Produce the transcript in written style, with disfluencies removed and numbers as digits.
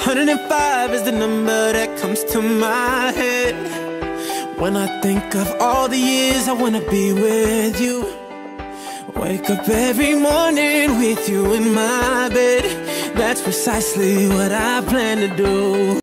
105 is the number that comes to my head when I think of all the years I wanna be with you. Wake up every morning with you in my bed. That's precisely what I plan to do.